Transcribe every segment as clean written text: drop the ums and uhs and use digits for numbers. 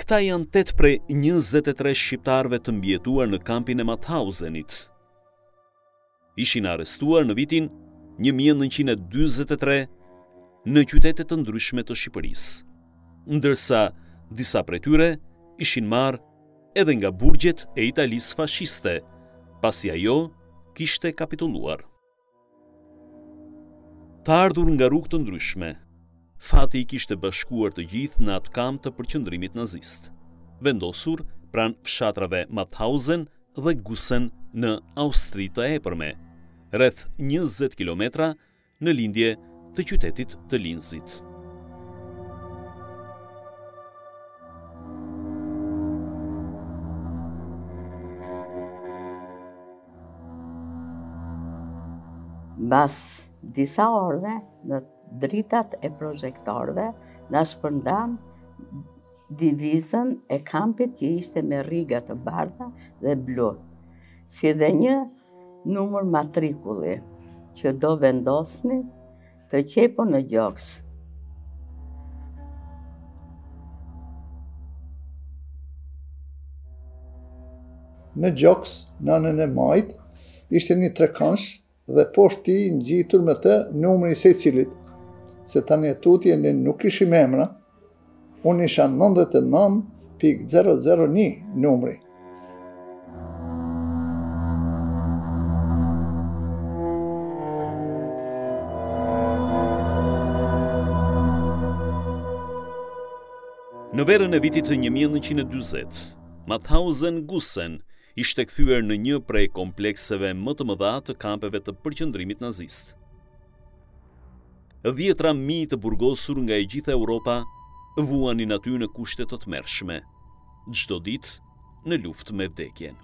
Këta janë 8 prej 23 shqiptarëve të mbijetuar në kampin e Mauthausenit. Ishin arrestuar në vitin 1943 në qytete të ndryshme të Shqipërisë, ndërsa disa prej tyre ishin marrë edhe nga burgjet e Italisë fashiste, pasi ajo kishte kapitulluar. Të ardhur nga rrugë të ndryshme, fati i kishte bashkuar të gjithë në atë kamp të përqendrimit nazist, vendosur pranë fshatrave Mauthausen dhe Gusen në Austri të Epërme, rreth 20 kilometra në lindje të qytetit të Linzit. Mbas disa orëve, në dritat e projektorëve, na shpërndan divizën e kampit që ishte me rriga të bardha dhe blu, si dhe një numër matrikulli që do vendosni të qepur në gjoks. Në gjoks, në anën e majt, ishte një trekënsh dhe poshtë tij ngjitur me të numri i secilit, se tani tutje ne nuk kishim emra. Unë isha 99.001 numri. Në verën e vitit 1940, Mauthausen Gusen ishte kthyer në një prej komplekseve më të mëdha të kampeve të përqendrimit nazist. Dhjetra mijë të burgosur nga e gjitha Europa vuanin aty në kushte të tmerrshme, çdo ditë në luftë me vdekjen.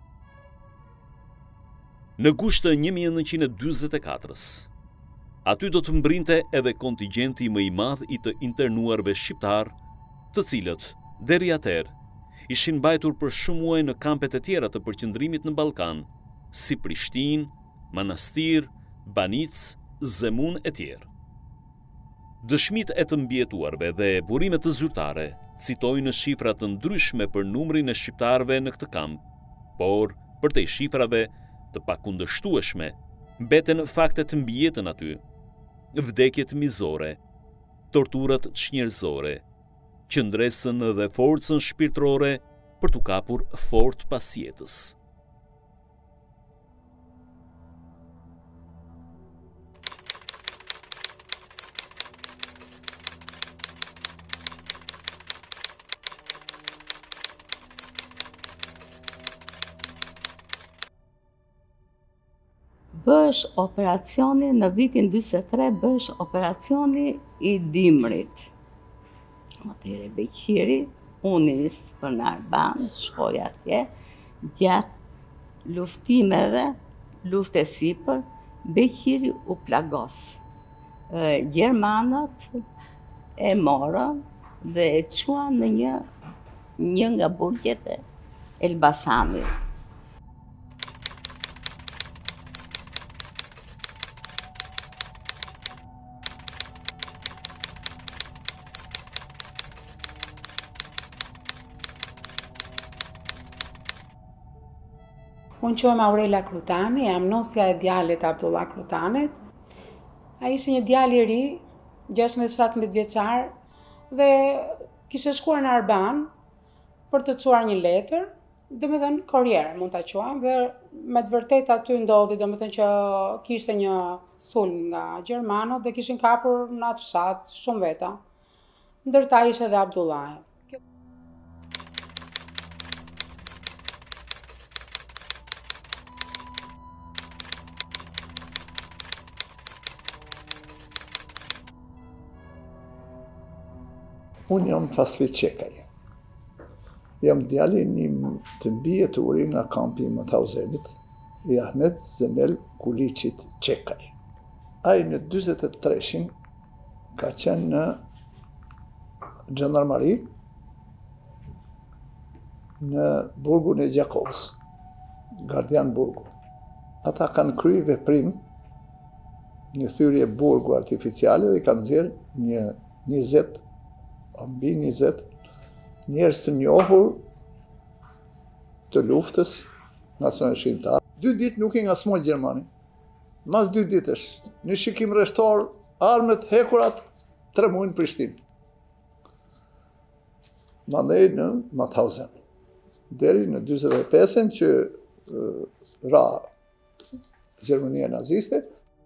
Në gusht të 1944-s, aty do të mbrinte edhe kontingjenti më i madh i të internuarve shqiptar, të cilët, deri atëherë, ishin mbajtur për shumë muaj në kampet e tjera të përqendrimit në Ballkan, si Prishtinë, Manastir, Banitës, Zemun e tjerë. Dëshmitë e të mbjetuarve dhe burimet të zyrtare citojnë në shifra të ndryshme për numrin e shqiptarëve në këtë kamp, por përtej shifrave të pakundërshtueshme mbeten faktet mbi jetën aty, vdekjet mizore, torturat çnjerëzore, qëndresën dhe forcën shpirtërore për t'u kapur fort pas jetës. Bësh operacioni në vitin 43, bësh operacioni i Dimrit. Atëherë Beqiri, unë nisë për në Arban, shkoj atje, gjatë luftimeve, lufte sipër, Beqiri u plagos. Gjermanët e morën dhe e çuan në një nga burgjet e Elbasanit. Unë quhem Aurela Krutani, jam nosja e djalit Abdullah Krutanit. Ai ishte një djalë i ri, 16-17 vjeçar, dhe kishte shkuar në Arban për të çuar një letër, domethënë korrier mund ta quajmë, dhe me të vërtetë aty ndodhi, domethënë që kishte një sulm nga gjermanët dhe kishin kapur në atë fshat shumë veta. Ndërta ishte edhe Abdullah. Unë jam Fasli Qekaj. Jam djali një të mbijeturi nga kampi i Mauthausenit, i Ahmet Zemel Kuliqit Qekaj. Ai në 43-shin ka qenë në Gjandarmari në burgun e Gjakovës, gardian burgu. Ata kanë kryer veprim një thyrje burgu artificiale dhe kanë nxjerrë një 20 mbi 20 njerëz të njohur të luftës nacionale shqiptare. 2 ditë nuk i ngasmoi Gjermani. Mas 2 ditësh, në shikim rrethor, armët hekurat 3 muaj në Prishtinë. Mandej në Mauthausen. Deri në 45-ën që ra Gjermania naziste.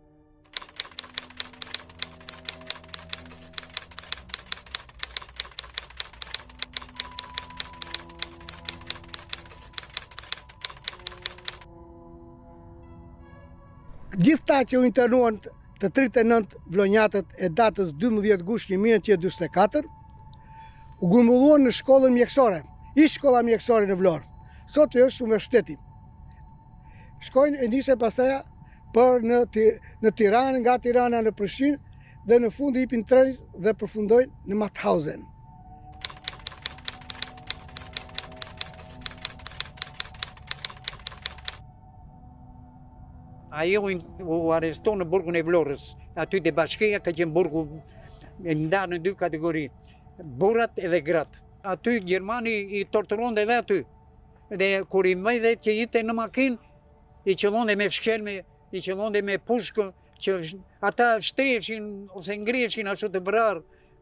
Gjithë ta që u internuan të 39 vlonjatët e datës 12 gusht 1944, u grumbulluan në shkollën mjekësore, ish shkolla mjekësore në Vlorë. Sot është universiteti. Shkojnë e nise pastaj për në Tiranë, nga Tirana në Prishtinë, dhe në fund i hipin trenit dhe përfundojnë në Mauthausen. Ai u arrestou në burgun e Vlorës, aty te bashkia ka qenë burgu e ndarë në 2 kategori, burrat edhe gratë. Aty Gjermani i torturonte edhe aty. Dhe kur i mbajnë që ishte në makinë, i qëllonte me fshkelme, i qëllonte me pushkë, që ata shtriheshin ose ngriheshin ashtu të vrarë.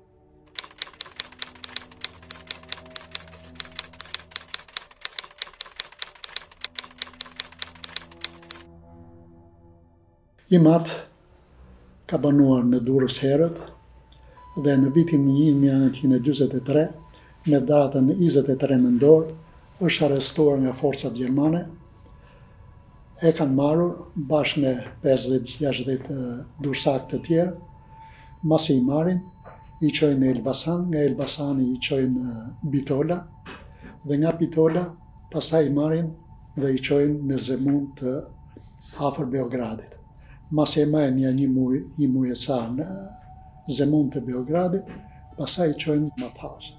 IMAT ka banuar në Durrës herët dhe në vitin 1943, me datën 23 nëntor, është arrestuar nga forcat gjermane. E kanë marrur bashkë me 50-60 dursak të tjerë. Masi i marrin, i çojnë në Elbasan, nga Elbasani i çojnë Bitola, dhe nga Bitola pastaj i marrin dhe i çojnë në Zemun të afër Beogradit. Masi e majnë një muaj e ca në Zemun të Beogradit, pastaj i çojnë në Mauthausen.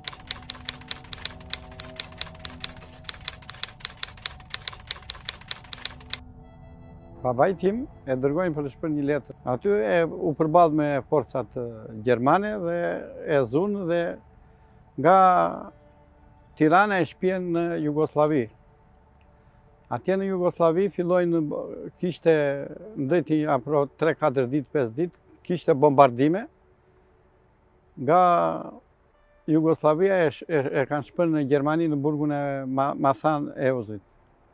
Babai tim e dërgojnë për të shpër një letër. Aty u përballë me forcat gjermane dhe e zunë dhe nga Tirana e shpjen në Jugosllavi. Atje në Jugosllavi fillojnë, kishte ndeti apro 3-4 ditë, 5 ditë, kishte bombardime. Nga Jugoslavia e kanë shpërë në Gjermani në burgun e Mathan e Euzit.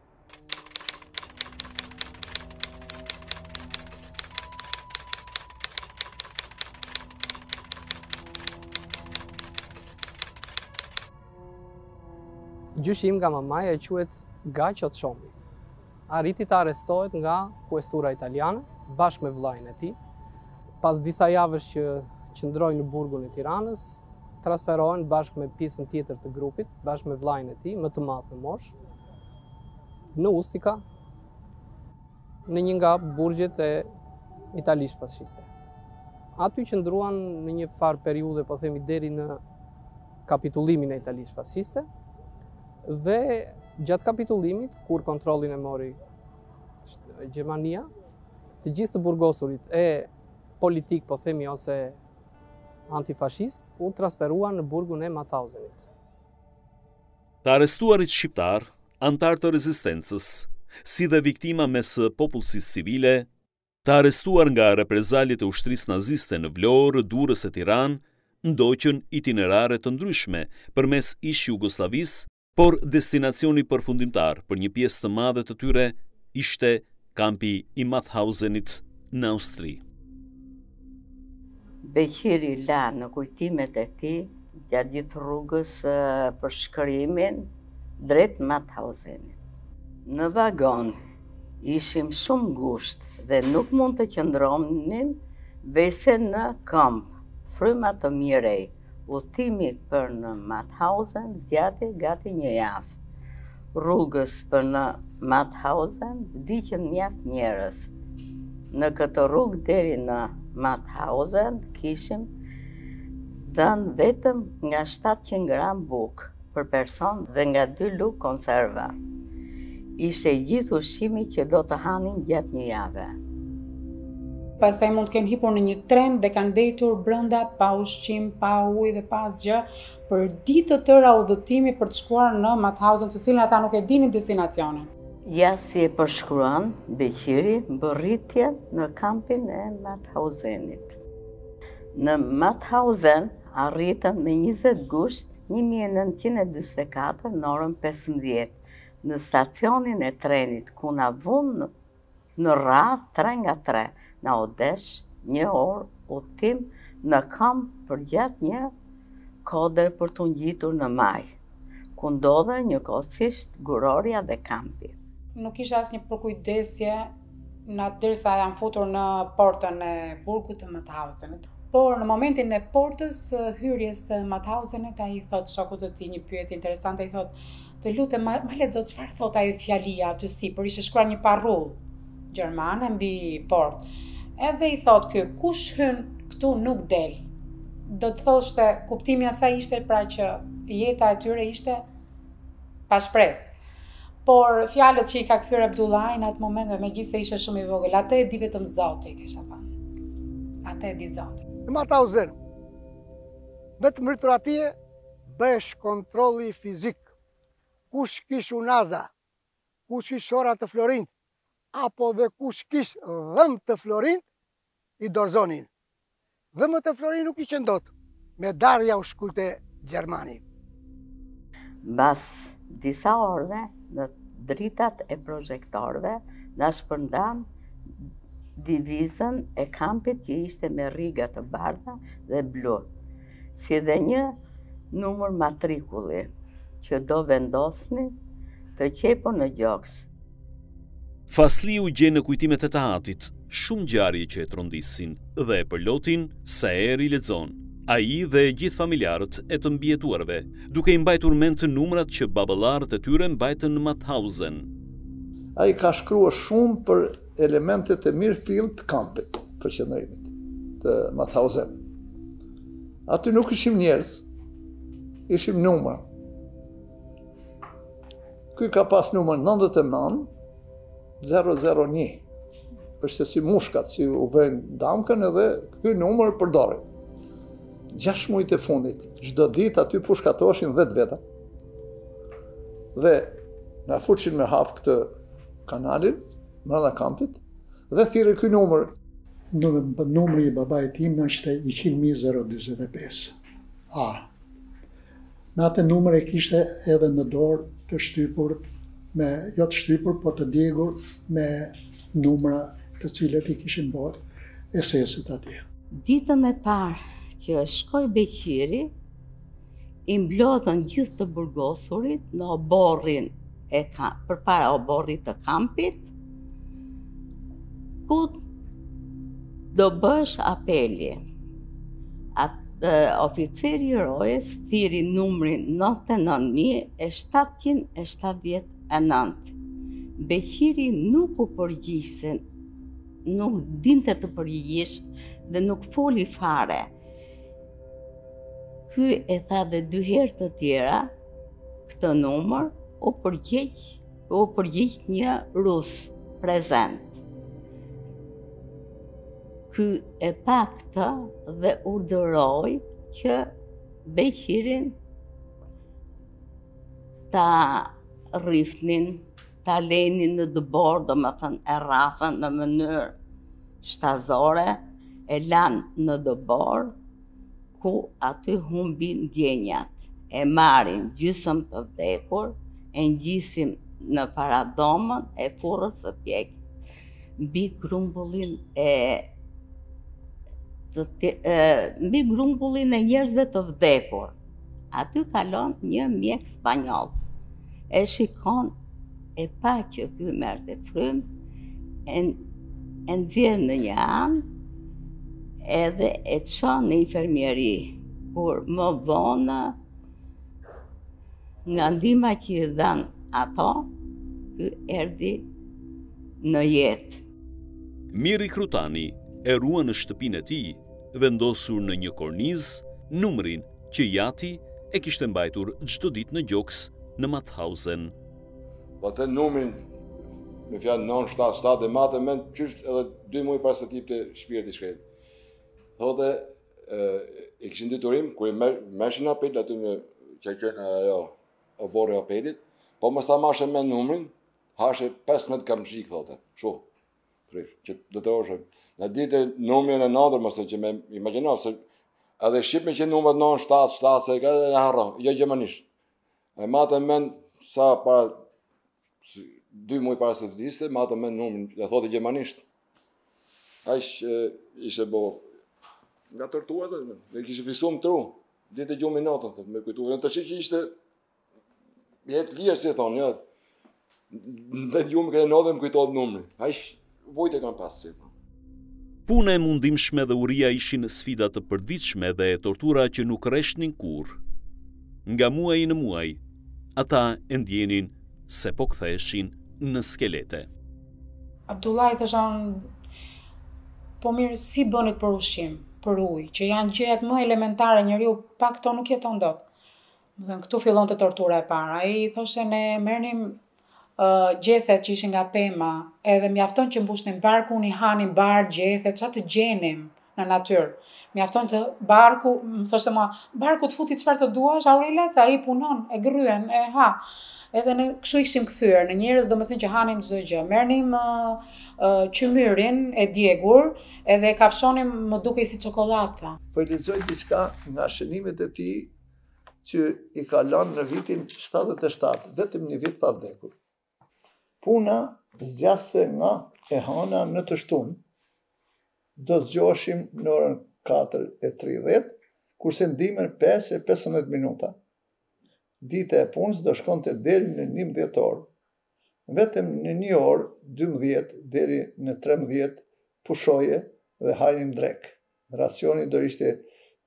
Gjyshi im nga mamaja e quhet Gaço Çomi. Arriti të arrestohet nga kuestura italiane bashkë me vllajën e tij. Pas disa javësh që qëndroi në burgun e Tiranës, transferohen bashkë me pjesën tjetër të grupit, bashkë me vllajën e tij, më të madh në moshë, në Ustica, në një nga burgjet e Italisë fashiste. Aty qëndruan në një farë periudhe, po themi, deri në kapitullimin e Italisë fashiste. Dhe gjatë kapitullimit, kur kontrollin e mori Gjermania, të gjithë të burgosurit e politik, po themi, ose antifashist, u transferuan në burgun e Mauthausenit. Të arrestuarit shqiptar, antar të rezistencës, si dhe viktima mes popullsisë civile, të arrestuar nga reprezaljet e ushtrisë naziste në Vlorë, Durrës e Tiranë, ndoqën itinerare të ndryshme përmes ish Jugosllavisë, por destinacioni përfundimtar për një pjesë të madhe të tyre ishte kampi i Mauthausenit në Austri. Beqiri la në kujtimet e tij gjatë gjithë rrugës për shkërimin drejt Mauthausenit. Në vagon ishim shumë ngushtë dhe nuk mund të qëndronim vese në kamp, fryma të mirej. Udhëtimi për në Mauthausen zgjati gati një javë. Rrugës për në Mauthausen vdiqën mjaft njerëz. Në këtë rrugë deri në Mauthausen kishim dhënë vetëm nga 700 gram bukë për person dhe nga 2 lugë konserva. Ishte gjithë ushqimi që do të hanin gjatë një jave. Pastaj mund të kenë hipur në një tren dhe kanë ndetur brenda pa ushqim, pa ujë dhe pa asgjë për ditë të tëra udhëtimi për të shkuar në Mauthausen, të cilën ata nuk e dinin destinacionin. Ja si e përshkruan Beqiri mbërritje në kampin e Mauthausenit. Në Mauthausen arritën me 20 gusht 1944 në orën 15 në stacionin e trenit ku na vunë në radhë 3 nga 3. Na u desh 1 orë udhëtim në kamp për gjatë një kodër për të ngjitur në maj, ku ndodhe njëkohësisht gurorja dhe kampi. Nuk ishte asnjë përkujdesje derisa janë futur në portën e burgut të Mauthausenit. Por në momentin e portës hyrjes të Mauthausenit, ai i thot shokut të tij një pyetje interesante, i thot: "Të lutem, ma lexo çfarë thot ajo fjalia aty sipër." Ishte shkruar një parrull gjermane mbi portë. Edhe i thot ky: "Kush hyn këtu nuk del." Do të thoshte, kuptimi i asaj ishte pra që jeta e tyre ishte pa shpresë. Por fjalët që i ka kthyer Abdullahi në atë moment, megjithëse ishte shumë i vogël, atë e di vetëm Zoti, kisha thënë. Atë e di Zoti. Në Mauthausen, vetëm rritur atje, bëhesh kontrolli fizik. Kush kish unaza, kush kish ora të florint, apo dhe kush kish dhëm të florint, i dorzonin. Dhëmët e florint nuk ishin dot, me darja u shkulte Gjermani. Mbas disa orëve, në dritat e projektorëve, na shpërndan divizën e kampit që ishte me rriga të bardha dhe blu, si dhe një numër matrikulli që do vendosni të qepur në gjoks. Fasli u gjen në kujtimet e Tahatit, shumë ngjarje që e trondisin dhe e përlotin sa eri lexon. Ai dhe gjithë familjarët e të mbijetuarve, duke i mbajtur mend të numrat që baballarët e tyre mbajtën në Mauthausen. Ai ka shkruar shumë për elementet e mirë fill të kampit, për qëndrimit të Mauthausen. Aty nuk ishim njerëz, ishim numra. Ky ka pas numër 99 001. Është si mushkat, si u vënë damkën edhe ky numër përdorin. 6 muajt e fundit, çdo ditë aty pushkatoheshin 10 veta. Dhe na fuqin me hap këtë kanalin, brenda kampit, dhe thirrë ky numër. Numri i babait tim ishte 100.045. Në atë numër e kishte edhe në dorë të shtypur, jo të shtypur, po të djegur me numra të cilët i kishin bërë SS-it atje. Ditën e parë që shkoi Beqiri, i mblodhën gjithë të burgosurit në oborrin përpara oborrit të kampit, ku do bësh apeli. Oficeri i rojës thiri numrin 99.779. Beqiri nuk u përgjigjse, nuk dinte të përgjigjesh dhe nuk foli fare. Ky e tha dhe 2 herë të tjera, këtë numër u përgjigj një rus prezent. Ky e pa këtë dhe urdhëroi që Beqirin ta rrifnin, ta lenin në dëbor, domethënë e rrafën në mënyrë shtazore, e lanë në dëbor, ku aty humbin ndjenjat. E marrin gjysmë të vdekur, e ngjisim në paradomën e furrës së pjekit, mbi grumbullin e njerëzve të vdekur. Aty kalon një mjek spanjoll. E shikon, e pa që ky merrte frymë, e nxjerr në një anë, edhe e çon në infermieri, kur më vonë, nga ndihma që i dhan ato, ky erdhi në jetë. Miri Krutani e ruan në shtëpinë e tij, vendosur në një kornizë, numrin që Jati e kishte mbajtur çdo ditë në gjoks në Mauthausen. Po atë numrin me fjalë 9-7 dhe matë mend qysh edhe 2 muaj pas së tipte shpirti shkret. Thotë e kishin diturim kur meshin apel aty në qenë ajo oborri apelit, po mos ta marrë me numrin, hashe 15 kamshik thotë. Kështu. Që do të orshë. Në ditë numrin e 9 mos e që me imagjino se edhe shqip me që numrat 9-7 se ka e harro, jo gjermanisht. E matë mend sa para 2 muaj para se vdiste, matë mend numrin, e thotë gjermanisht. Aq ishte bo nga torturat, ne kishte fisu më tru, ditë gjumë natën, thotë, me kujtu. Në të shik ishte jetë lirë, si thonë, ja. Dhe gjumë kërë natën më kujtojtë numri. Aq vojtë e kanë pasë, si thonë. Puna e mundimshme dhe uria ishin sfida të përditshme dhe tortura që nuk rreshnin kurrë. Nga muaj në muaj, ata e ndjenin se po ktheheshin në skelete. Abdullaj thëshan, po mirë, si bënit për ushqim, për ujë, që janë gjërat më elementare, njeriu pa këto nuk jeton dot. Dhe këtu fillon të tortura e para. Ai thoshe ne merrnim gjethet që ishin nga pema, edhe mjafton që mbushnin barkun, i hanin bar, gjethet, çfarë të gjenim në natyrë. Mjafton të barku, më thoshte mua, barku të futi çfarë të duash, Aurela, se ai punon, e gryen, e ha. Edhe ne kështu ishim kthyer, në njerëz domethënë që hanim çdo gjë. Merrnim qymyrin e djegur, edhe e kafshonim më dukej si çokoladë. Po i lexoj diçka nga shënimet e tij që i ka lënë në vitin 77, vetëm një vit pa vdekur. Puna zgjaste nga e hana në të shtunë, do zgjoheshim në orën 4:30, kurse ndimën 5:15 minuta. Dita e punës do shkonte deri në 11 orë. Vetëm në 1 orë, 12 deri në 13 pushoje dhe hajnim drek. Racioni do ishte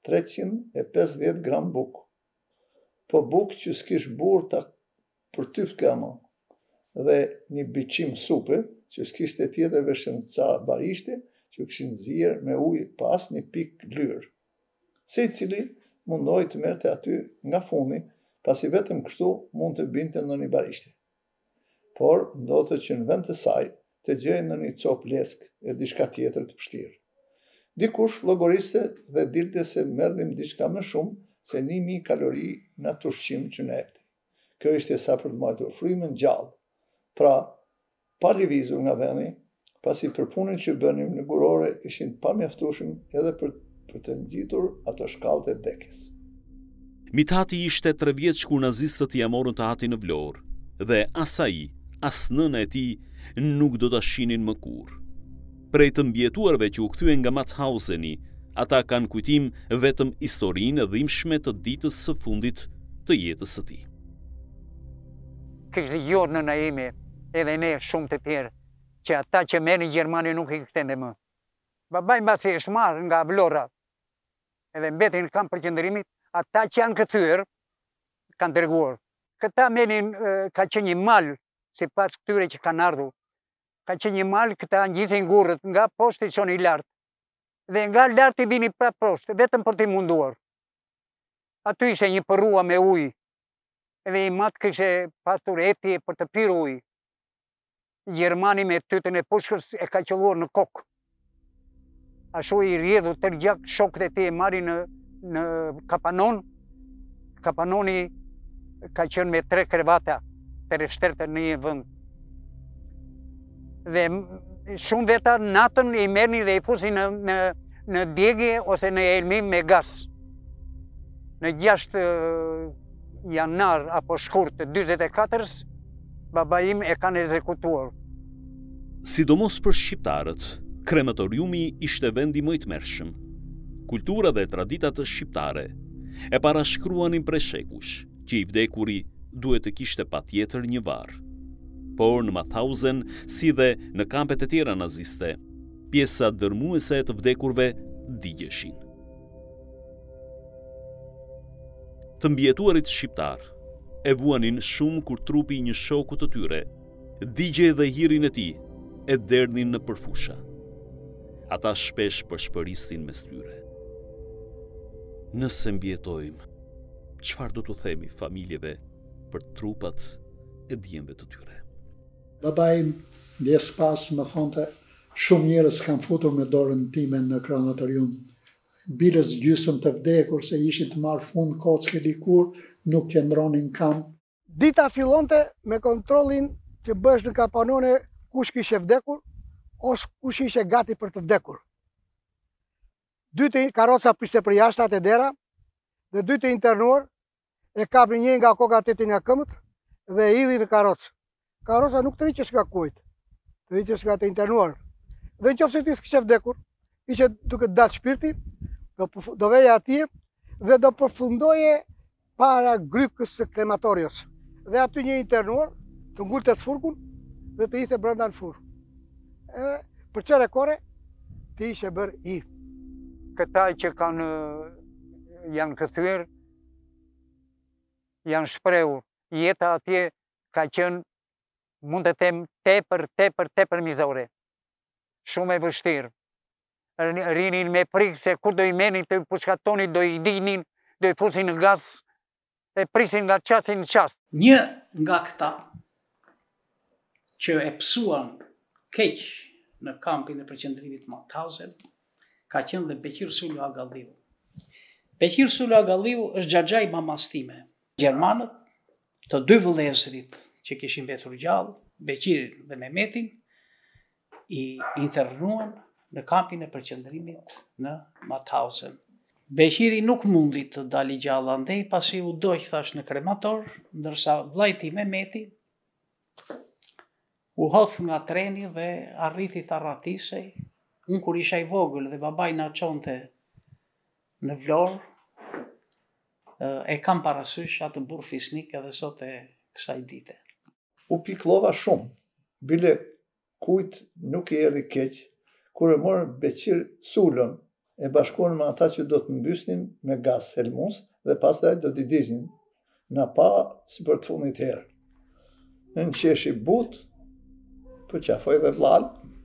350 gram bukë. Po bukë që s'kish burta për 2 kama dhe një biçim supe që s'kishte tjetër veçën ca barishte që kishin zier me ujë pas një pikë lyrë. Secili mundoi të merrte aty nga fundi, pasi vetëm kështu mund të binte në një barishte. Por ndodhte që në vend të saj të gjej në një copë lesk e diçka tjetër të vështirë. Dikush llogoriste dhe dilte se merrnim diçka më shumë se 1000 kalori në atë ushqim që ne epti. Kjo ishte sa për të mbajtur frymën gjallë. Pra, pa lëvizur nga vendi, pasi për punën që bënim në gurore ishin pa mjaftueshëm edhe për të ngjitur ato shkallët e vdekjes. Mithati ishte 3 vjeç kur nazistët ia morën të Hati në Vlorë dhe as ai, as nëna e tij nuk do ta shihnin më kurrë. Prej të mbjetuarve që u kthyen nga Mauthauseni, ata kanë kujtim vetëm historinë e dhimbshme të ditës së fundit të jetës së tij. Kishte gjorë nëna ime, edhe ne shumë të tjerë, që ata që merrin Gjermani nuk i kthente më. Babai mbasi është marrë nga Vlora, edhe mbeti në kamp për qëndërimit, ata që janë kthyer kanë dërguar. Këta merrin ka qenë një mal, sipas këtyre që kanë ardhur. Ka qenë një mal, këta ngjisin gurrët nga poshtë çoni lart. Dhe nga lart i bini prapë poshtë, vetëm për t'i munduar. Aty ishte një përrua me ujë. Edhe i matë kështë pasur eti për të pirë ujë. Gjermani me tytën e pushkës e ka qëlluar në kokë. Ashtu i rjedhu të gjak shokët e ti e marri në kapanon. Kapanoni ka qenë me 3 krevata për e shtertë në një vënd. Dhe shumë veta natën i merni dhe i fusin në djegje ose në elmim me gas. Në 6 janar apo shkurt të 24-s, baba im e kanë ekzekutuar. Sidomos për shqiptarët, krematoriumi ishte vendi më i tmerrshëm. Kultura dhe traditat shqiptare e parashkruanin prej shekush që i vdekuri duhet të kishte patjetër një varr. Por në Mauthausen, si dhe në kampet e tjera naziste, pjesa dërmuese të vdekurve digjeshin. Të mbjetuarit shqiptar e vuanin shumë kur trupi një shoku të tyre digje dhe hirin e tij e derdhin në përfusha. Ata shpesh përshpërisnin mes tyre. Nëse mbjetojmë, çfarë do t'u themi familjeve për trupat e djemve të tyre? Babai Ndjes pas më thonte, shumë njerëz kanë futur me dorën time në kranatorium. Bilës gjysëm të vdekur se ishin të marrë fund kocke dikur, nuk qëndronin kamp. Dita fillonte me kontrollin që bësh në kapanone kush kishe vdekur, ose kush ishe gati për të vdekur. 2 karoca priste për jashtë atë dera, dhe 2 të internuar, e kapin një nga koka 8 nga këmbët dhe e hidhin në karocë. Karoca nuk të riqesh nga kujt, të riqesh nga të internuar. Dhe në qofë se ti s'kishe vdekur, ishe duke datë shpirti, do veja atje dhe do përfundoje para grykës së krematorios. Dhe aty një internuar, të ngulte sfurkun dhe të ishte brenda në furë. Për qere kore, ti ishe bërë i. Këta që janë këthyer, janë shprehur. Jeta atje ka qenë, mund të them, tepër mizore. Shumë e vështirë. Rinin me frikë se kur do i menin të pushkatonin, do i dinin, do i fusin në gaz, e prisin nga qasin në qast. Një nga këta që e psuan keq në kampin e përqendrimit Mauthausen, ka qenë dhe Beqir Sullu Agalliu. Beqir Sullu Agalliu është xhaxha i mamas time. Gjermanët, të 2 vëllezërit që kishin mbetur gjallë, Beqirin dhe Mehmetin, i internuan në kampin e përqendrimit në Mauthausen. Beqiri nuk mundi të dali gjallë andej, pasi u doq thash në kremator, ndërsa vllai Mehmeti u hodh nga treni dhe arriti të arratisej. Unë kur isha i vogël dhe babaj na çonte në Vlorë, e kam parasysh atë burr fisnik edhe sot e kësaj dite. U pikllova shumë, bile kujt nuk i erdhi keq, kur e morën Beqir Sullën, e bashkuan me ata që do të mbysnin me gaz helmus dhe pastaj do t'i dignin, na pa si për të fundit herë. Në qeshi but, për qafoj dhe vllal,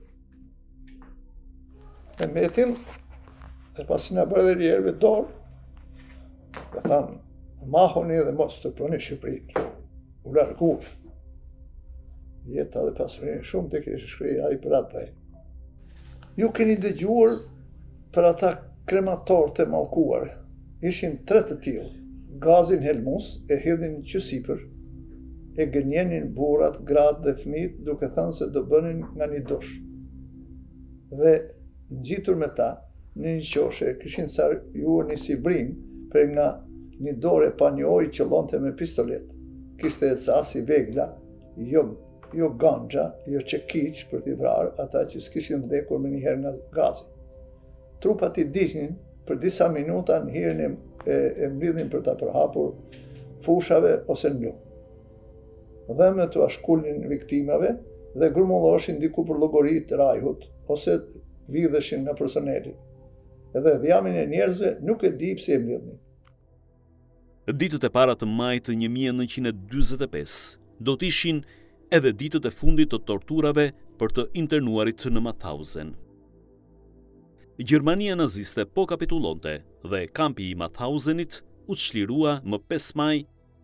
e metin, dhe pasi na bërë dhe ljerëve dorë, dhe thanë, mahoni dhe mos të proni Shqipërinë. U larguve. Jeta dhe pasurinë shumë të kishë shkrija i për atë. Ju keni dëgjuar për ata krematorë të mallkuar. Ishin 3 të tillë. Gazin helmus e hidhin qysipër, e gënjenin burrat, gratë dhe fëmijët duke thënë se do bënin nga një dush. Dhe ngjitur me ta, në një qoshe kishin sarjuar një sibrim për nga një dorë pa një oj që lonte me pistolet. Kishte e casi vegla, jo ganxha, jo çekiç për t'i vrarë ata që s'kishin vdekur më njëherë nga gazi. Trupat i dignin për disa minuta në hirën e mbledhin për ta përhapur fushave ose në lum. Dhëmbët u ashkullnin viktimave dhe grumulloshin diku për llogoritë të rajhut ose vidheshin nga personeli. Edhe dhjamin e njerëzve nuk e di pse e mbledhnin. Ditët e para të majit 1945 do të ishin edhe ditët e fundit të torturave për të internuarit në Mauthausen. Gjermania naziste po kapitulonte dhe kampi i Mauthausenit u çlirua më 5 maj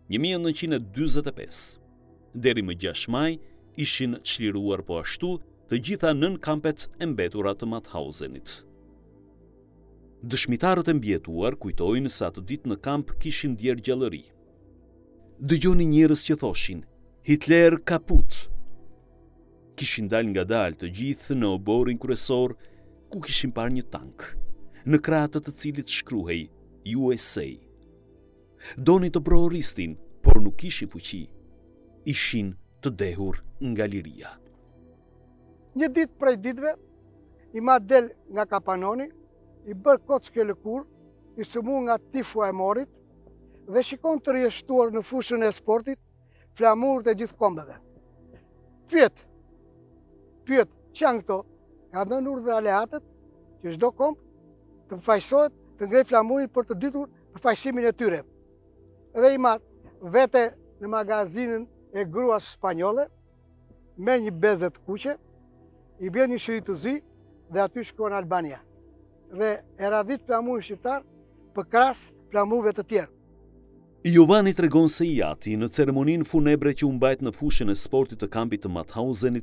1945. Deri më 6 maj ishin çliruar po ashtu të gjitha 9 kampet e mbetura të Mauthausenit. Dëshmitarët e mbjetuar kujtojnë se atë ditë në kamp kishin djerë gjallëri. Dëgjoni njerëz që thoshin, Hitler kaput. Kishin dalë nga dalë të gjithë në oborin kryesor, ku kishin parë një tank, në krahët të cilit shkruhej USA. Donin të prohoristin, por nuk kishin fuqi. Ishin të dehur nga liria. Një ditë prej ditëve, i ma del nga kapanoni, i bërë kocke lëkur, i sëmu nga tifua e morit, dhe shikon të rjeshtuar në fushën e sportit, flamurët e gjithë kombëve. Pyet, që janë këto? Ka dhënë urdhër aleatët, që çdo komb të fajsohet, të ngrej flamurin për të ditur përfaqësimin e tyre. Dhe i marr vete në magazinën e gruas spanjolle, me një bezë të kuqe, i bën një shiri të zi dhe aty shkon në Albania. Dhe e radhit flamurin shqiptar për krahas flamurëve të tjerë. Jovani tregon se i ati në ceremoninë funebre që u mbajt në fushën e sportit të kampit të Mauthausenit,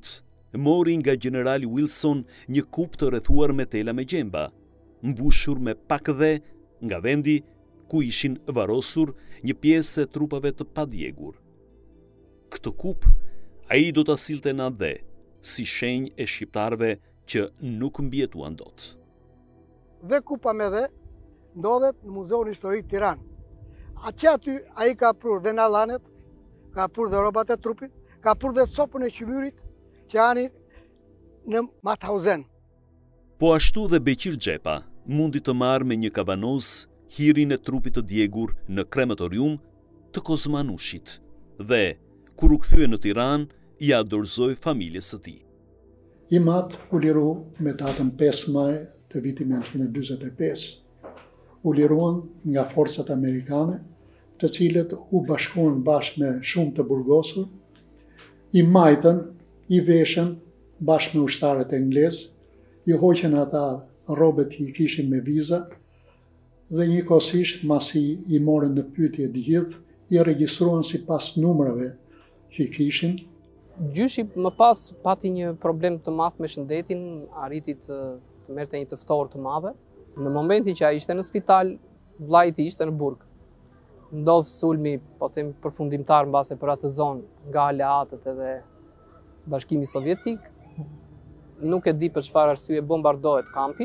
mori nga generali Wilson një kup të rrethuar me tela me gjemba, mbushur me pak dhe, nga vendi ku ishin varrosur një pjesë e trupave të padjegur. Këtë kup ai do ta sillte në dhe, si shenjë e shqiptarëve që nuk mbjetuan dot. Dhe kupa me dhe ndodhet në Muzeun Historik Tiranë. Aty ai ka prur dhe nallanet, ka prur dhe rrobat e trupit, ka prur dhe copën e qymyrit që janë në Mauthausen. Po ashtu dhe Beqir Xhepa mundi të marrë me një kavanoz hirin e trupit të djegur në krematorium të Kozmanushit dhe, kur u kthye në Tiranë, ja dorëzoi familjes së tij. Imat u liru me datën 5 maj të vitit 1945. U liruan nga forcat amerikane, të cilët u bashkuan bashkë me shumë të burgosur, i majtën, i veshën bashkë me ushtarët anglezë, i hoqën ata rrobet që i kishin me viza, dhe njëkohësisht masi i morën në pyetje të gjithë, i regjistruan sipas numrave që i kishin. Gjyshi më pas pati një problem të madh me shëndetin, arriti të merrte një të ftohtë të madhe. Në momentin që ai ishte në spital, vllai i tij ishte në burg. Ndodh sulmi, po them përfundimtar mbase për atë zonë nga aleatët edhe Bashkimi Sovjetik. Nuk e di për çfarë arsye bombardohet kampi.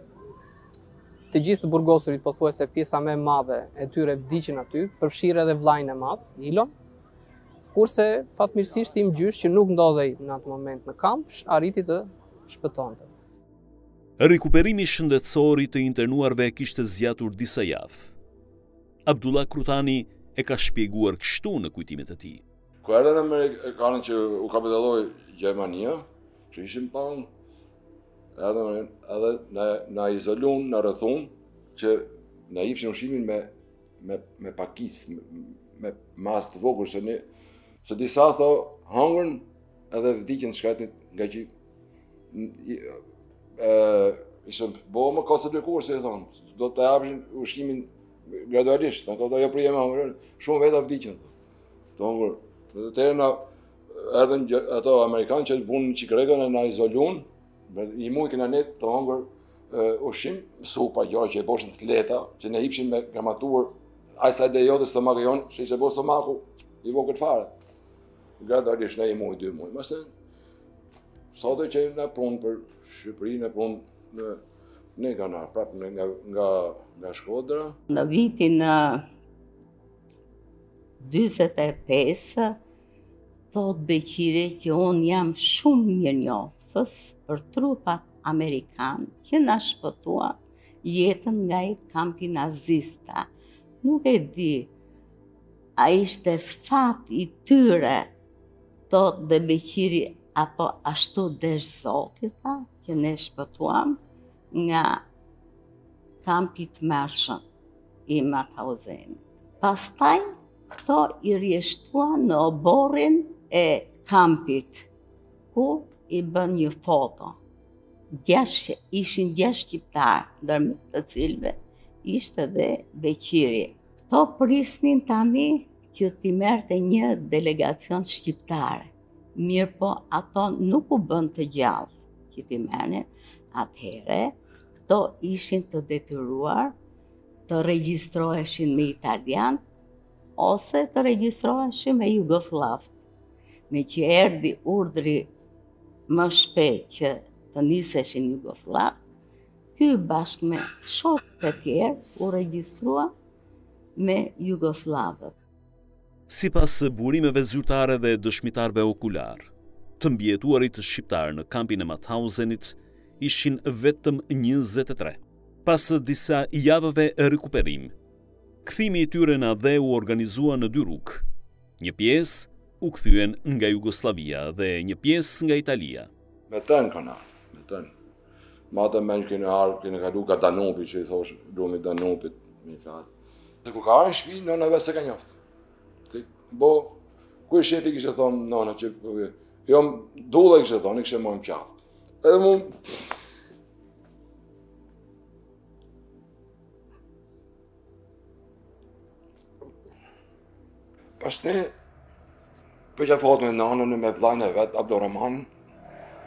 Të gjithë të burgosurit pothuajse pjesa më e madhe e tyre vdiqën aty, përfshirë edhe vllain e madh, Ilon. Kurse fatmirësisht im gjysh që nuk ndodhej në atë moment në kamp, arriti të shpëtonte. Rikuperimi shëndetësor i të internuarve kishte zgjatur disa javë. Abdullah Krutani e ka shpjeguar kështu në kujtimet e tij. Kur erdhën amerikanët që u kapitulloi Gjermania, që ishin pan, erdhën edhe na izoluan, na rrethun, që na jepshin ushqimin me pakis, me mas të vogël, se disa hangën edhe vdiqën shkretit nga që ishëm bo më ka së dërkur, se thonë, do të japshin ushqimin gradualisht, do të jo prijem hangërën, shumë veta vdiqën. Të hangër, dhe të tere na erdhen ato Amerikanë që vunë në qikregën e na izoluan, i mujë këna net të hangër ushqim, supa, gjore që e boshin të leta, që ne hipshin me gramatur, ajsa e dejo dhe stomakë jonë, që ishe bo stomaku, i vo këtë fare. Gradualisht ne i mujë, 2 mujë. Maste, sot e që në punë për Shqipëri, në punë në nga prapë nga Shkodra. Në vitin 45, thot Beqiri që unë jam shumë mirënjohës për trupat amerikanë që na shpëtuan jetën nga i kampi nazista. Nuk e di, a ishte fat i tyre, thot dhe Beqiri, apo ashtu desh Zoti, tha, që ne shpëtuam nga kampi të mërshëm i Mauthausenit. Pastaj, këto i rjeshtuan në oborrin e kampit, ku i bën një foto. Ishin 6 shqiptarë, ndërmjet të cilëve ishte dhe Beqiri. Këto prisnin tani që t'i merrte një delegacion shqiptare. Mirë po, ato nuk u bën të gjallë që t'i merrnin. Atëhere, këto ishin të detyruar të regjistroheshin me italian ose të regjistroheshin me jugoslavët. Me që erdhi urdhri më shpejt që të niseshin jugoslavët, ky bashkë me shokët e tjerë u regjistrua me jugoslavët. Sipas burimeve zyrtare dhe dëshmitarve okular, të mbjetuarit shqiptar në kampin e Mauthausenit ishin vetëm 23. Pas disa javëve rikuperim, kthimi i tyre në dhe u organizua në 2 rrugë. Një pjesë u kthyen nga Jugoslavia dhe një pjesë nga Italia. Me tren kanë ardhur, me tren. Madje më kënë ardhur, kënë kalu ka Danubi, që i thosh lumi Danubit, me fjalë. Se ku ka ardhur në shtëpi, nëna vetë se ka njoftë. Bo, ku i sheti kishte thonë nëna që jo dulla kishte thonë, kishte marrë në qafë. Edhe mu pastaj për që fotë me nënën e me vllajën e vet, Abdurrahman,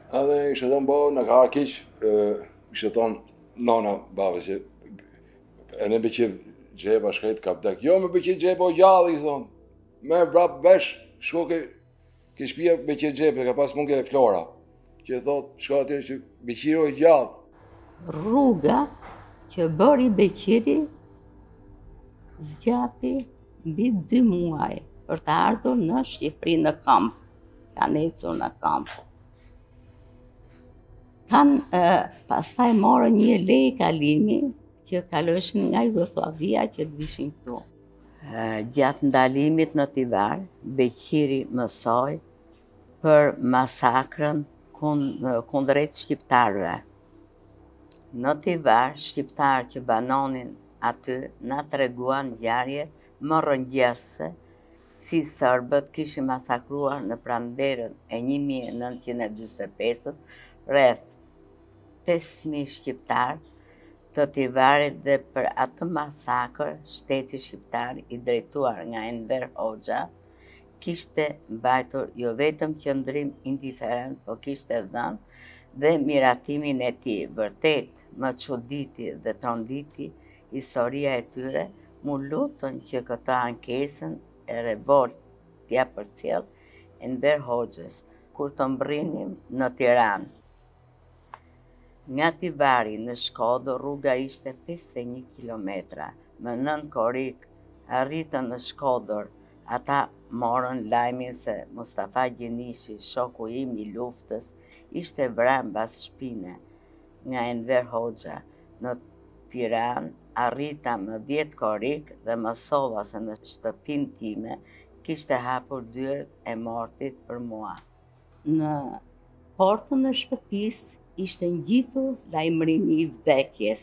Edhe ishte thënë, bo, në ka arkiq, ishte thonë nana babës që e ne bëqe gjeba shkrejt ka vdek. Jo me bëqe gjeba o gjallë, i thonë. Me brap vesh, shko ke shpia bëqe gjeba, ka pas mund ke Flora. Që thotë, shko atje që bëqiro o gjallë. Rruga që bëri Beqiri zgjati mbi 2 muaj për të ardhur në Shqipëri në kamp. Kanë ecur në kamp. Pastaj morën një lejë kalimi që kaloshin nga Jugoslavia që të vishin këtu. Gjatë ndalimit në Tivar, Beqiri mësoi për masakrën kundrejt shqiptarëve. Në Tivar, shqiptarë që banonin aty na treguan ngjarje më rrëngjese si serbët kishin masakruar në pranverën e 1945 rreth 5.000 shqiptarë të Tivarit dhe për atë masakër shteti shqiptar i drejtuar nga Enver Hoxha kishte mbajtur jo vetëm qëndrim indiferent, po kishte dhënë dhe miratimin e tij. Vërtet më çuditi dhe tronditi historia e tyre, mu lutën që këtë ankesën e revolt t'ja përcjell Enver Hoxhës, kur të mbrinim në Tiranë. Nga Tivari në Shkodër rruga ishte 51 kilometra. Më 9 korik arritën në Shkodër. Ata morën lajmin se Mustafa Gjenishi, shoku im i luftës, ishte vrarë mbas shpine nga Enver Hoxha. Në Tiranë arrita më 10 korik dhe mësova se në shtëpinë time kishte hapur dyert e mortit për mua. Në portën e shtëpisë ishte ngjitur lajmërimi i vdekjes.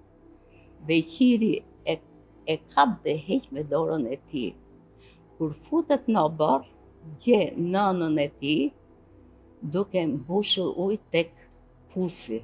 Beqiri e kap dhe heq me dorën e tij. Kur futet në obor, gje nënën e tij duke mbushur ujë tek pusi.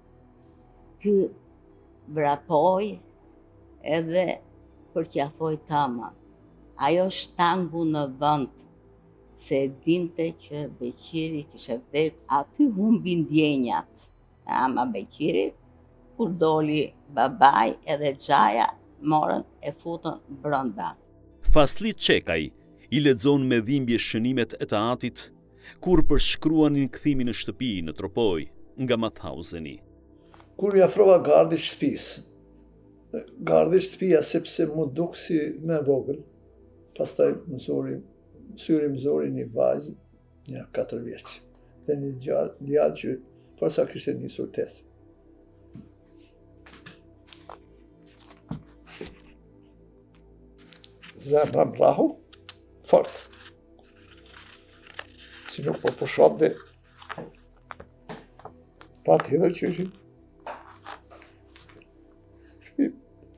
Ky vrapoi edhe përqafoi tama. Ajo shtangu në vend, se dinte që Beqiri kishte vdekur. Aty humbi ndjenjat. Ama Beqirit, kur doli babai edhe xhaja, morën e futën brenda. Faslit Çekaj i lexon me dhimbje shënimet e të atit kur përshkruanin kthimin në shtëpi në Tropoj nga Mauthauseni. Kur i afrova gardi shtëpisë, gardi shtëpia sepse mu duk si me vogël, pastaj syri më zori një vajzë, një 4 vjeç, dhe një djalë që forsa kishte nisur tesë. Zemra mrahu, fort. Si nuk po pushon dhe pa tjetër që ishin shpip.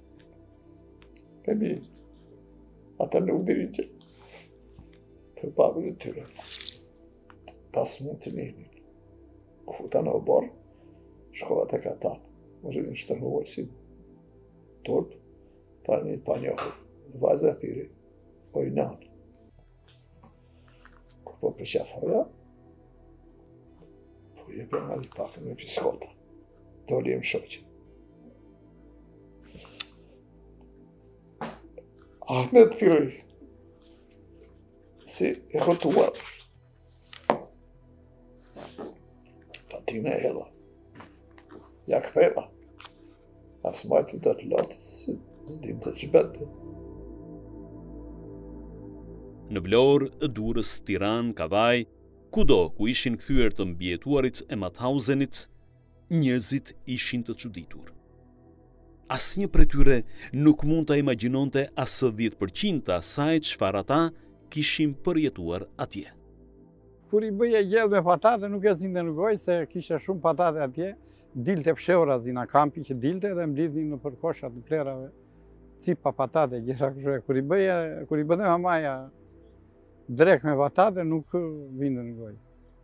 Kemi ata nuk dirin që për babën e tyre. Pas mund të njënin. Futa në obor, shkova të kata. Mështë një shtërhuaj si turp, pa njohur. Vajza e thiri, po i nanë. Kur po përqafoja, po i e për nga li pakën me piskota. Doli e më shoqë. Ahmet pyri, si e këtuar. Fatina e hela. Ja këthela. As majtë do të lotë, si zdim të qbete. Në Vlorë, Durrës, Tiranë, Kavaj, kudo ku ishin kthyer të mbijetuarit e Mauthausenit, njerëzit ishin të çuditur. Asnjë prej tyre nuk mund ta imagjinonte as 10% të asaj çfarë ata kishin përjetuar atje. Kur i bëja gjellë me patate, nuk e zinte në gojë se kisha shumë patate atje, dilte fshehura zina kampi që dilte dhe mblidhin në përkoshat në plerave, cipa patate, gjëra kështu. Kur i bënte mamaja drek me patate, nuk vinte në gojë.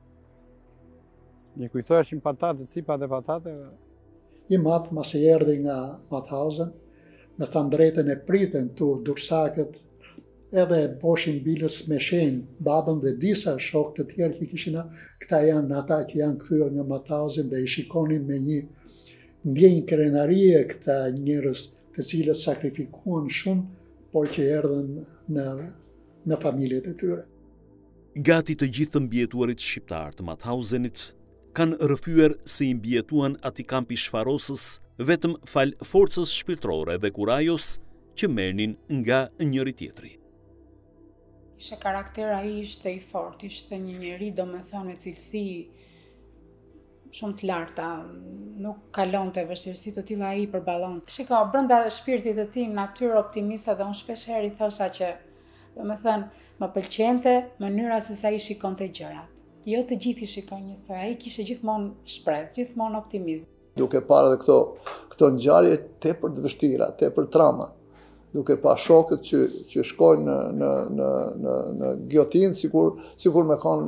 Një kujtoheshin patate, cipat e patate. I matë mas e erdhi nga Mauthausen, me thanë drejten e pritën tu dursakët edhe boshin bilës me shenjë babën dhe disa shokë të tjerë që kishin, këta janë ata që janë kthyer nga Mauthausen dhe i shikonin me një ndjenjë krenarie këta njerëz të cilët sakrifikuan shumë, por që erdhën në familjet e tyre. Gati të gjithë të mbjetuarit shqiptar të Mauthausenit kanë rrëfyer se i mbjetuan ati kampi shfarosës vetëm fal forcës shpirtërore dhe kurajos që merrnin nga njëri tjetri. Ishte karakter, ai ishte i fortë, ishte një njeri domethënë me cilësi shumë të larta, nuk kalonte vështirësi të tilla ai përballon. Shiko, brenda shpirtit të tij natyrë optimiste dhe unë shpesh herë i thosha që domethënë më pëlqente mënyra se sa i shikonte gjërat. Jo të gjithë i shikojnë njësoj, ai kishte gjithmonë shpresë, gjithmonë optimizëm. Duke parë edhe këto ngjarje tepër të vështira, tepër trama, duke pa shokët që shkojnë në gjotinë, sikur me kanë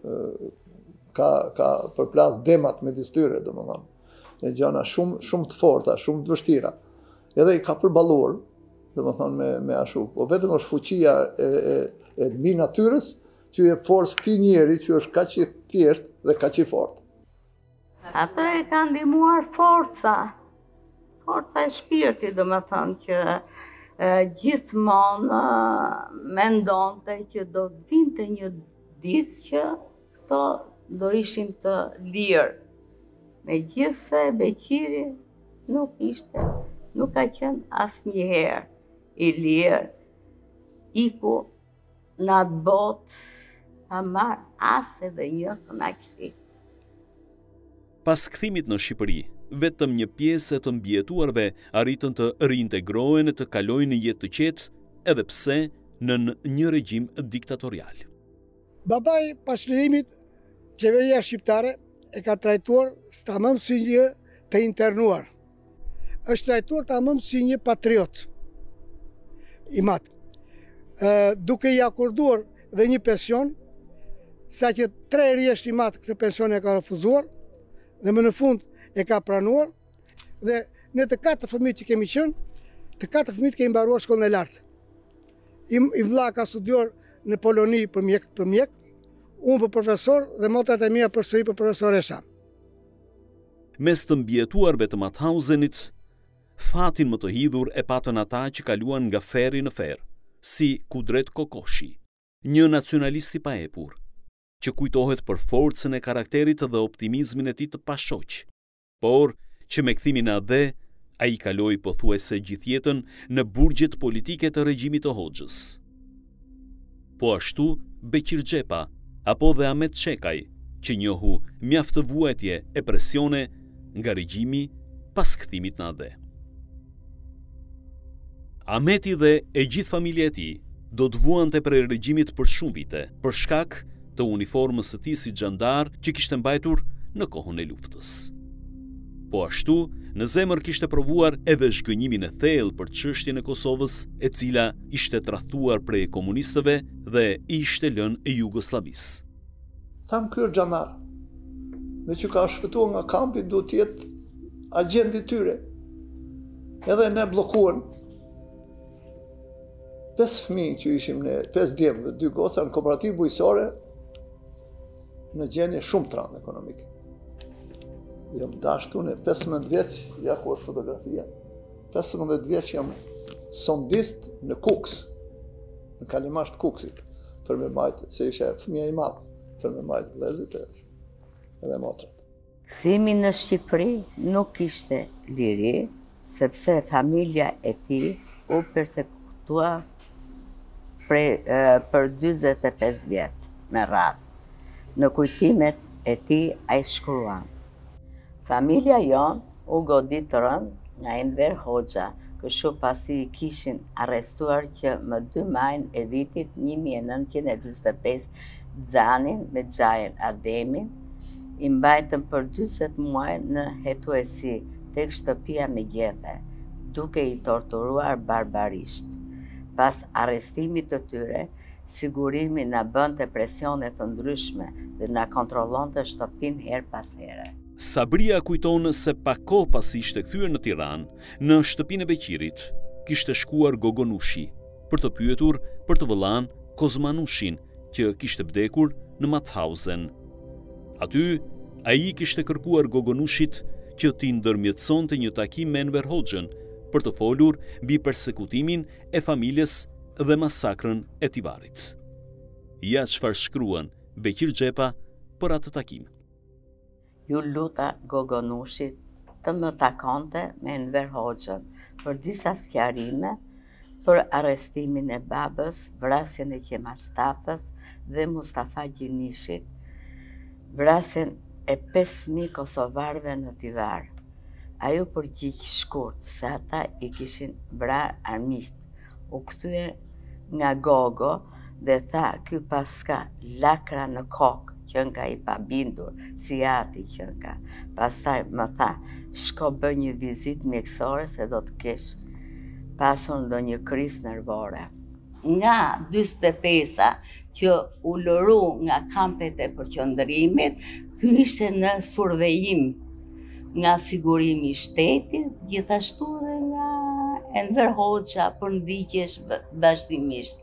ka përplas demat me tyre, domethënë. E gjëna shumë të forta, shumë të vështira. Edhe i ka përballuar, domethënë me ashtu. Po vetëm është fuqia e mbi natyrës që e forcë këtij njeri që është kaq i thjeshtë dhe kaq i fortë. Ato e ka ndihmuar forca e shpirtit, domethënë që gjithmonë mendonte që do të vinte një ditë që këto do ishin të lirë. Megjithse Beqiri nuk ka qenë asnjëherë i lirë, iku në atë botë pa marrë as edhe një kënaqësi. Pas kthimit në Shqipëri, vetëm një pjesë e të mbjetuarve arritën të reintegrohen e të kalojnë një jetë të qetë, edhe pse në një regjim diktatorial. Babai pas lirimit, qeveria shqiptare e ka trajtuar tamam si një të internuar. Është trajtuar tamam si një patriot i madh. Duke i akorduar dhe një pension, sa që 3 herë është i madh këtë pension e ka refuzuar, dhe më në fund e ka pranuar, dhe ne të 4 fëmijë që kemi qenë, të 4 fëmijë kemi mbaruar shkollën e lartë. I vlla ka studiuar në Poloni për mjek, unë për profesor dhe motrat e mia përsëri për profesoresa. Mes të mbjetuarve të Mauthausenit, fatin më të hidhur e patën ata që kaluan nga ferri në ferr, si Kudret Kokoshi, një nacionalist i paepur, që kujtohet për forcën e karakterit dhe optimizmin e tij të pashoq, por që me kthimin në AD, ai kaloi pothuajse gjithë jetën në burgjet politike të regjimit të Hoxhës. Po ashtu Beqir Xhepa apo dhe Ahmet Çekaj, që njohu mjaft të vuajtje e presione nga regjimi pas kthimit në AD. Ahmeti dhe e gjithë familja e tij do të vuante prej regjimit për shumë vite, për shkak të uniformës së tij si xhandar që kishte mbajtur në kohën e luftës. Po ashtu, në zemër kishte provuar edhe zhgënjimin e thellë për çështjen e Kosovës, e cila ishte tradhtuar prej komunistëve dhe ishte lënë e Jugosllavisë. Tham ky është xhandar. Me që ka shpëtuar nga kampi, duhet të jetë agent i tyre. Edhe ne bllokuan 5 fëmijë që ishim ne, 5 djemë dhe 2 goca në kooperativë bujqësore në gjendje shumë të rëndë ekonomike. Jam dashtu në 15 vjeç, ja ku është fotografia. 15 vjeç jam sondist në Kuks, në Kalimash të Kuksit, për me majtë, se ishe fëmija i madh, për me majtë vëllezërit edhe motrat. Kthimi në Shqipëri nuk ishte liri, sepse familja e tij u persekutua për 45 vjet me radhë. Në kujtimet e tij ai shkruan: familja jon u godit të rënd nga Enver Hoxha, kështu pasi i kishin arrestuar që më 2 majin e vitit 1945 Xhanin me Xhajen Ademin, i mbajtën për 40 muaj në hetuesi tek shtëpia me gjethe, duke i torturuar barbarisht. Pas arrestimit të tyre, sigurimi na bënte presione të ndryshme dhe na kontrollonte shtëpinë her pas here. Sabria kujton se pak kohë pasi ishte kthyer në Tiranë, në shtëpinë e Beqirit, kishte shkuar Gogonushi për të pyetur për të vëllain Kozmanushin, që kishte vdekur në Mauthausen. Aty, ai kishte kërkuar Gogonushit që t'i ndërmjetësonte një takim me Enver Hoxhën për të folur mbi persekutimin e familjes dhe masakrën e Tivarit. Ja çfarë shkruan Beqir Xhepa për atë takim. Ju luta Gogonushit të më takonte me Enver Hoxhën për disa sqarime për arrestimin e babës, vrasjen e Qemal Stafës dhe Mustafa Gjinishit, vrasjen e 5.000 kosovarëve në Tivar. Ajo përgjigj shkurt se ata i kishin vrarë armiqt. U kthye nga Gogo dhe tha ky paska lakra në kokë që nga i pabindur, si ati që nga. Pastaj më tha, shko bë një vizit mjekësore se do të kesh pasur ndonjë krizë nervore. Nga 45-a që u lëru nga kampet e përqendrimit, ky ishte në survejim nga sigurimi i shtetit, gjithashtu edhe nga Enver Hoxha për ndiqjesh vazhdimisht.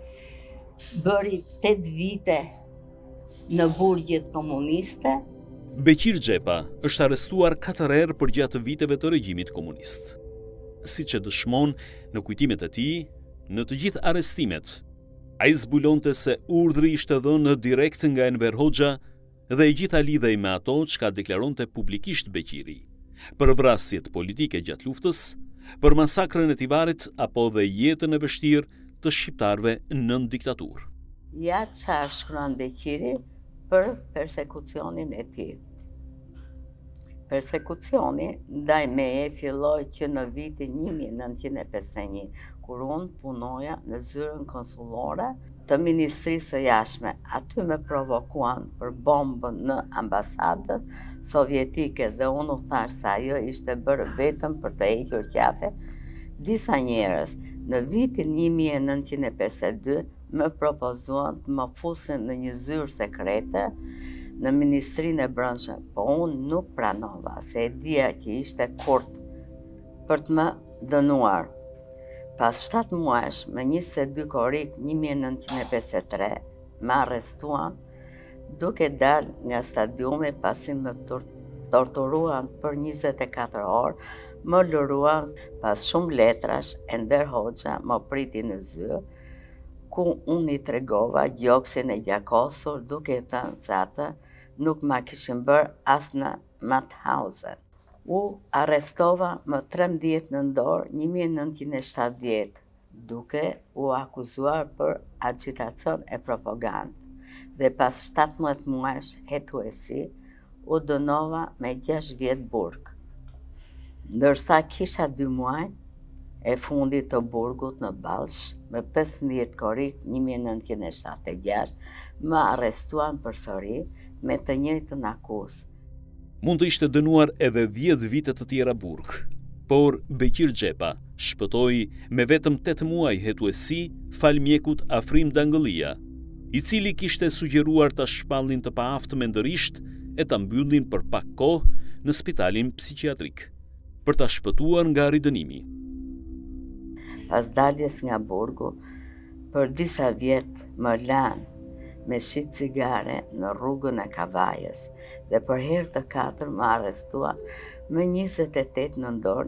Bëri 8 vite në burgjet komuniste. Beqir Xhepa është arrestuar 4 herë për gjatë viteve të regjimit komunist. Siç e dëshmon në kujtimet e tij, në të gjithë arrestimet, ai zbulonte se urdhri ishte dhënë direkt nga Enver Hoxha dhe e gjitha lidhej me ato çka deklaronte publikisht Beqiri, për vrasjet politike gjatë luftës, për masakrën e Tivarit apo dhe jetën e vështirë të shqiptarëve nën diktaturë. Ja çfarë shkruan Beqiri për persekucionin e tij. Persekucioni ndaj meje filloi që në vitin 1951, kur unë punoja në zyrën konsullore të Ministrisë së Jashtme. Aty me provokuan për bombën në ambasadën sovjetike dhe unë u thash se ajo ishte bërë vetëm për të hequr qafe disa njerëz. Në vitin 1952 më propozuan të më fusin në një zyrë sekrete në Ministrinë e Brendshme, po unë nuk pranova, se e dija që ishte kurt për të më dënuar. Pas 7 muajsh, më 22 korrik 1953, më arrestuan, duke dalë nga stadiumi pasi më torturuan për 24 orë, më lëruan pas shumë letrash, Enver Hoxha më priti në zyrë, ku unë i tregova gjoksin e gjakosur, duke thënë se atë nuk ma kishin bërë as në Mauthausen. U arrestova më 13 nëntor 1970, duke u akuzuar për agitacion e propagandë, dhe pas 17 muajsh hetuesi, u dënova me 6 vjet burg. Ndërsa kisha 2 muaj e fundit të burgut në Ballsh, me 15 korrik 1976, më arrestuan përsëri me të njëjtën akuzë. Mund të ishte dënuar edhe 10 vite të tjera burg, por Beqir Xhepa shpëtoi me vetëm 8 muaj hetuesi fal mjekut Afrim Dangëllia, i cili kishte sugjeruar ta shpallin të paaft mendërisht e ta mbyllin për pak kohë në spitalin psikiatrik, për ta shpëtuar nga ridënimi. Pas daljes nga burgu, për disa vjet më lanë me shit cigare në rrugën e Kavajës dhe për herë të 4 më arrestua më 28 nëntor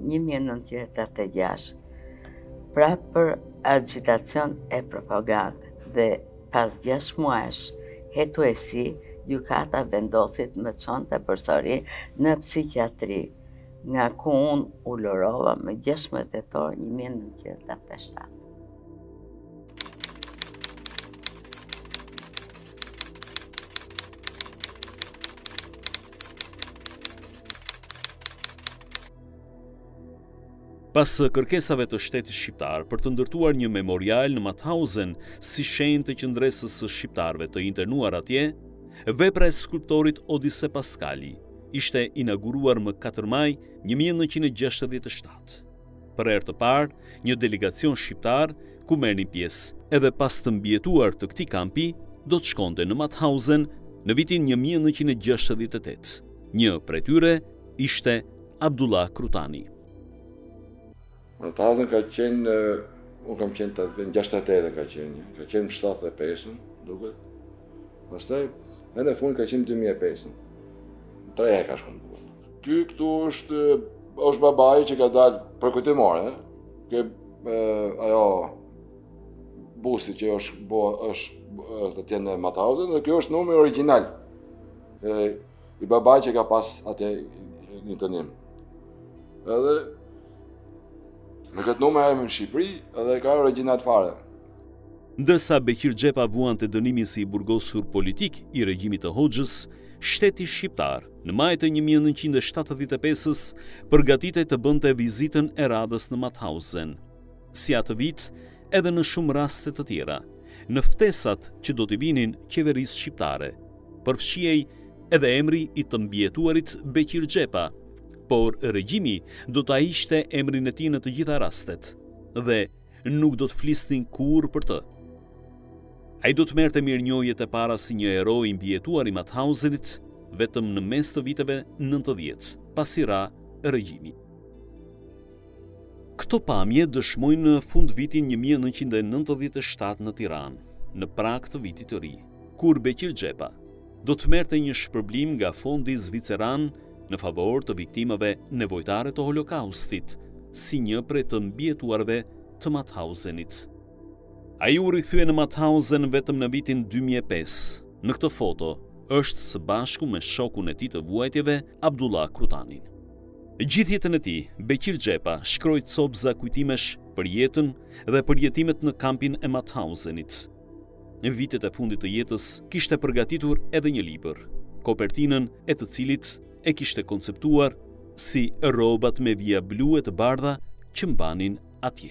1986, pra për agitacion e propagandë dhe pas 6 muajsh hetuesi, gjykata vendosit më çonte përsëri në psikiatri, nga ku unë u lërova më 16 tetor 1987. Pas kërkesave të shtetit shqiptar për të ndërtuar një memorial në Mauthausen si shenjë të qëndresës së shqiptarëve të internuar atje, vepra e skulptorit Odise Paskali ishte inauguruar më 4 maj 1967. Për herë të parë, një delegacion shqiptar ku merrnin pjesë edhe pas të mbijetuar të këtij kampi, do të shkonte në Mauthausen në vitin 1968. Një prej tyre ishte Abdullah Krutani. Mauthausen ka qenë unë kam qenë 68 ka qenë 75-ën, duket. Pastaj, në fund ka qenë 2005-ën. 3 e ka shkuar. Ky këtu është babai që ka dalë për kujtimore, që ajo busi që është të tjenë në Mauthausen, dhe kjo është numri original. I babai që ka pas atë një tënim. Edhe në këtë numër e në Shqipëri, edhe ka original fare. Ndërsa Beqir Xhepa vuan të dënimin si burgosur politik i regjimit të Hoxhës, shteti shqiptar në maj të 1975-s përgatitej të bënte vizitën e radhës në Mauthausen. Si atë vit, edhe në shumë raste të tjera, në ftesat që do t'i vinin qeverisë shqiptare, përfshihej edhe emri i të mbietuarit Beqir Xhepa, por regjimi do ta hiqte emrin e tij në të gjitha rastet dhe nuk do të flisnin kurrë për të. Ai do të merrte mirënjohjet e para si një hero i mbietuar i Mauthausenit vetëm në mes të viteve 90, pasi ra regjimi. Këto pamje dëshmojnë në fund vitin 1997 në Tiranë, në prag të vitit të ri, kur Beqir Xhepa do të merrte një shpërblim nga fondi zviceran në favor të viktimave nevojtare të Holokaustit, si një prej të mbietuarve të Mauthausenit. Ai u rikthye në Mauthausen vetëm në vitin 2005. Në këtë foto është së bashku me shokun e tij të vuajtjeve, Abdullah Krutanin. Gjithë jetën e tij, Beqir Xhepa shkroi copëza kujtimesh për jetën dhe për jetimet në kampin e Mauthausenit. Në vitet e fundit të jetës kishte përgatitur edhe një libër, kopertinën e të cilit e kishte konceptuar si rrobat me vija blu e të bardha që mbanin atje.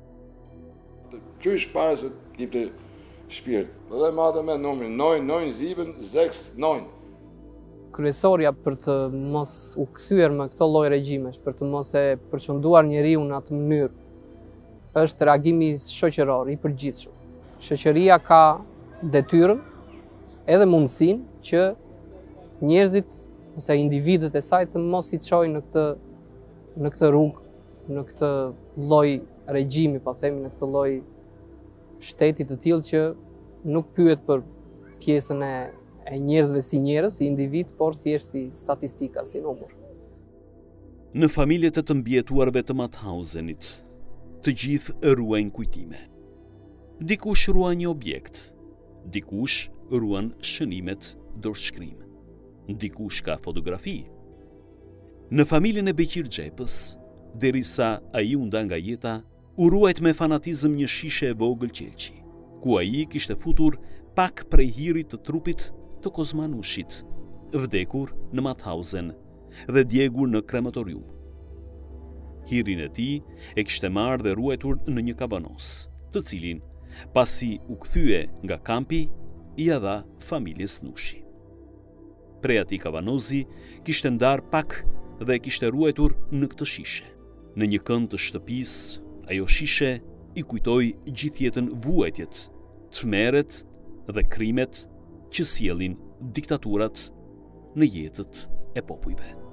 Qysh para se tip të shpirt, edhe madhe me numrin 997. Kryesorja për të mos u kthyer me këto lloj regjimesh, për të mos e përqendruar njeriu në atë mënyrë, është reagimi shoqëror i përgjithshëm. Shoqëria ka detyrën edhe mundësinë që njerëzit ose individët e saj të mos i çojnë në këtë rrugë, në këtë lloj regjimi, po themi, në këtë lloj shteti të tillë që nuk pyet për pjesën e njerëzve si njerëz, si individ, por thjesht si statistika, si numër. Në familjet e të mbietuarve të Mauthausenit, të gjithë ruajnë kujtime. Dikush ruan një objekt, dikush ruan shënimet dorëshkrim, dikush ka fotografi. Në familjen e Beqir Xhepës, derisa ai u nda nga jeta, u ruajt me fanatizëm një shishe e vogël qelçi, ku ai kishte futur pak prej hirit të trupit të Kozmanushit, vdekur në Mauthausen dhe djegur në krematorium. Hirin e tij e kishte marrë dhe ruajtur në një kabanos, të cilin, pasi u kthye nga kampi, i dha familjes Nushi. Prej atij kabanozi kishte ndar pak dhe kishte ruajtur në këtë shishe. Në një kënd të shtëpisë, ajo shishe i kujtoi gjithë jetën vuajtjet, tmerret dhe krimet që sjellin diktaturat në jetët e popujve.